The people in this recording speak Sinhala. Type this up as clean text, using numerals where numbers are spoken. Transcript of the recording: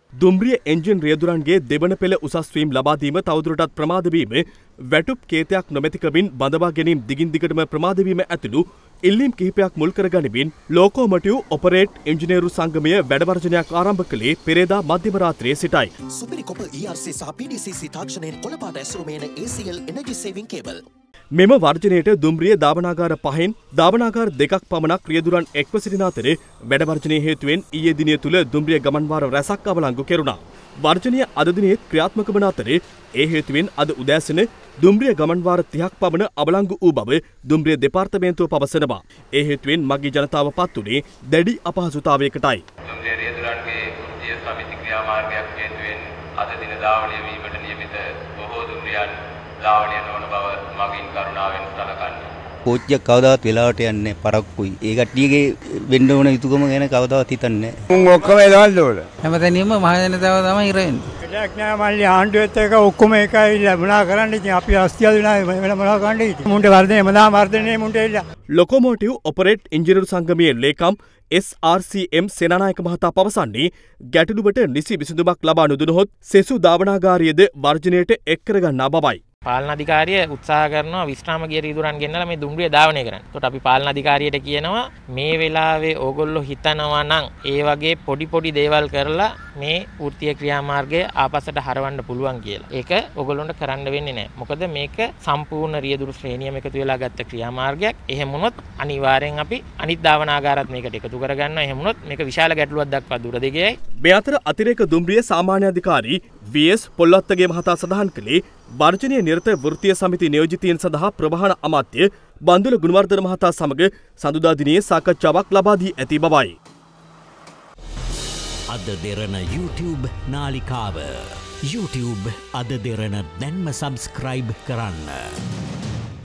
දුම්රිය එන්ජින් රියදුරන්ගේ දෙවන පෙළ උසස් වීම ලබා දීම තවදුරටත් ප්‍රමාද වීම, වැටුප් කේතයක් නොමැතිකමින් බඳවා ගැනීම දිගින් දිගටම ප්‍රමාද වීම ඇතුළු ඉල්ලීම් කිහිපයක් මුල් කර ගනිමින් ලෝකෝමොටිව් ඔපරේට් ඉංජිනේරු සංගමය වැඩවර්ජනයක් ආරම්භ කළේ පෙරේදා මධ්‍යම රාත්‍රියේ සිටයි. සුපිරි කොප ERC සහ PDCC තාක්ෂණයෙන් කොළපාට ඇසුරුමේන ACL Energy Saving Cable. මෙම වර්ජනයට දුම්රිය ධාවනාගාර 5න් ධාවනාගාර 2ක් පමණක් රියදුරන් එක්ව සිටින අතර වැඩවර්ජනයේ හේතුවෙන් ඊයේ දිනය තුල දුම්රිය ගමන්වාර රැසක් අවලංගු කෙරුණා. වර්ජනය අද දිනේත් ක්‍රියාත්මක වන අතර ඒ හේතුවෙන් අද උදෑසන දුම්රිය ගමන්වාර 30ක් පමණ අවලංගු වූ බව දුම්රිය දෙපාර්තමේන්තුව පවසනවා. ඒ හේතුවෙන් මගී ජනතාව පත් වුණේ දැඩි අපහසුතාවයකටයි. දුම්රිය රියදුරන්ගේ වෘත්තීය සමිති ක්‍රියාමාර්ගයක් හේතුවෙන් අද දින ධාවනය වීමට නියමිත බොහෝ දුම්රියන් ධාවනය නොවන බව මගින් කරුණාවෙන් සලකන්නේ. කෝච්චිය කවදාවත් වෙලාවට යන්නේ පරක්කුයි. ඒ කට්ටියගේ වෙන්න ඕන යුතුයකම ගැන කවදාවත් හිතන්නේ නැහැ. උන් ඔක්කොම එදවල් වල. හැමතැනම මහ ජනතාව තමයි ඉර වෙන්නේ. වැඩක් නෑ මල්ලි ආණ්ඩුවෙත් එක ඔක්කොම එකයි මොනා කරන්න ඉතින් අපි අස්තියල් වෙන මොනා කරන්න ඉතින්. මුන්ට වර්ධනේ මදා වර්ධනේ මුන්ට එල්ල. ලොකෝමෝටිව් ඔපරේට් ඉංජිනේරු සංගමයේ ලේකම් SRCM සේනානායක මහතා පවසන්නේ ගැටලුවට නිසි විසඳුමක් ලබා නොදුනහොත් සෙසු ධාවනාගාරියද වර්ජනයට එක් කරගන්නා බවයි. පාලන අධිකාරිය උත්සාහ කරනවා විශ්‍රාම ගිය රියදුරන් ගෙන්නලා මේ දුම්රිය ධාවනය කරන්න. ඒකට අපි පාලන අධිකාරියට කියනවා මේ වෙලාවේ ඕගොල්ලෝ හිතනවා නම් ඒ වගේ පොඩි දේවල් කරලා මේ වෘත්තීය ක්‍රියාමාර්ගය ආපස්සට හරවන්න පුළුවන් කියලා. ඒක ඕගොල්ලොන්ට කරන්න වෙන්නේ නැහැ. මොකද මේක සම්පූර්ණ රියදුරු ශ්‍රේණියම එකතු වෙලා ගත්ත ක්‍රියාමාර්ගයක්. එහෙම වුණොත් අනිවාර්යෙන් අපි අනිත් ධාවනාගාරات මේකට එකතු කරගන්නවා. එහෙම වුණොත් මේක විශාල ගැටලුවක් දක්වා දුර දිගයි. මේ අතර අතිරේක දුම්රිය සාමාන්‍ය අධිකාරී VS පොල්වත්තගේ මහතා සඳහන් කළේ වර්ජනීය නිරත වෘත්තීය සමිති නියෝජිතයින් සඳහා ප්‍රවාහන අමාත්‍ය බන්දුල ගුණවර්ධන මහතා සමග සඳුදා දිනයේ සාකච්ඡාවක් ලබා දී ඇති බවයි. අද දෙරණ YouTube නාලිකාව YouTube අද දෙරණ දැන්ම සබස්ක්‍රයිබ් කරන්න.